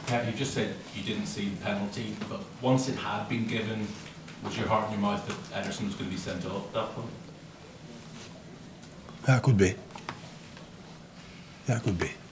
Pep, you just said you didn't see the penalty, but once it had been given, was your heart in your mouth that Ederson was going to be sent off at that point? Yeah, could be. Yeah, could be.